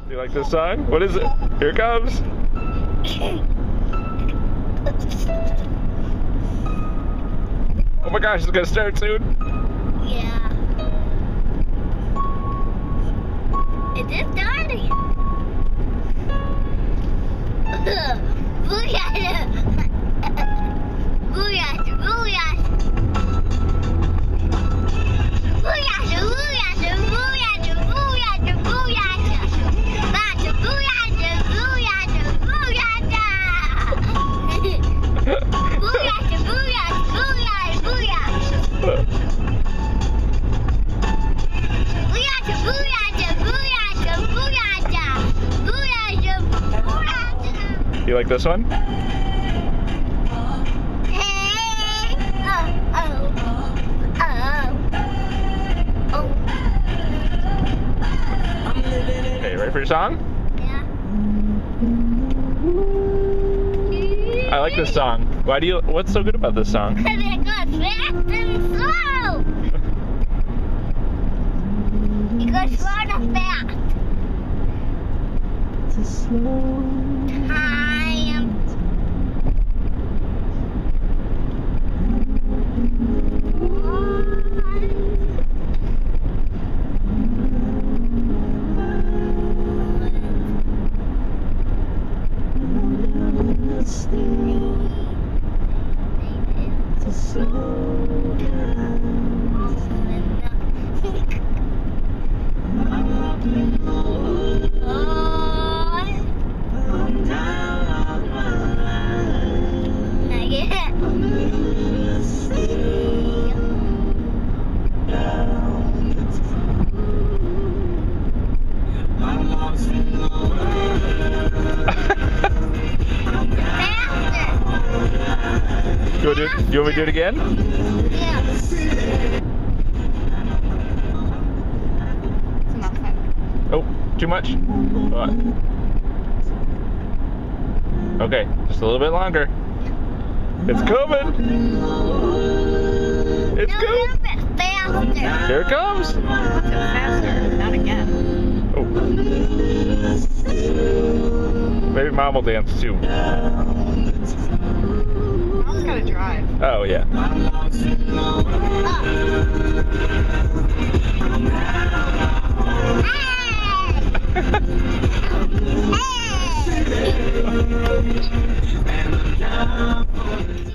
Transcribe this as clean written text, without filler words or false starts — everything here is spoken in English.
You like this song? What is it? Here it comes. Oh my gosh, it's gonna start soon. Yeah. It is starting. Booyah! Booyah! Booyah! You like this one? Okay, ready for your song? Yeah. I like this song. What's so good about this song? Because it goes fast and slow. It goes slow and fast. Time. You want me to do it again? Yeah. Oh, too much? What? Okay, just a little bit longer. It's coming! It's coming! Faster. Here it comes! Faster, not again. Oh. Maybe Mom will dance too. Mom's gotta drive. Oh, yeah. Hey!